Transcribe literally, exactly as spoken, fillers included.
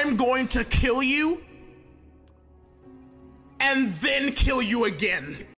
I'm going to kill you and then kill you again.